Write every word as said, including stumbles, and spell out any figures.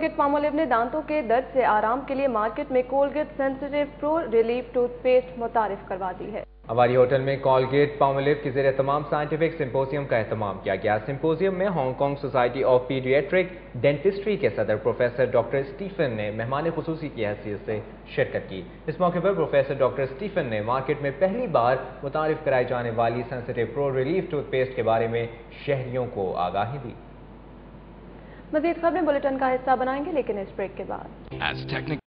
Colgate Palmolive ने दांतों के दर्द से आराम के लिए मार्केट में Colgate Sensitive Pro Relief toothpaste मुतारिफ करवा दी है। हमारी होटल में कोलगेट पामोलिव के ज़रिए तमाम साइंटिफिक सिंपोजियम का एहतमाम किया गया। सिंपोजियम में Hong Kong society of paediatric dentistry के सदर प्रोफेसर डॉक्टर स्टीफन ने मेहमान खुसूसी की हैसियत से शिरकत की। इस मौके पर प्रोफेसर डॉक्टर स्टीफन ने मार्केट में पहली बार मुतारिफ कराई जाने वाली सेंसिटिव प्रो रिलीफ टूथपेस्ट के बारे में शहरियों को आगाही दी। मजीद खबरें बुलेटिन का हिस्सा बनाएंगे, लेकिन इस ब्रेक के बाद।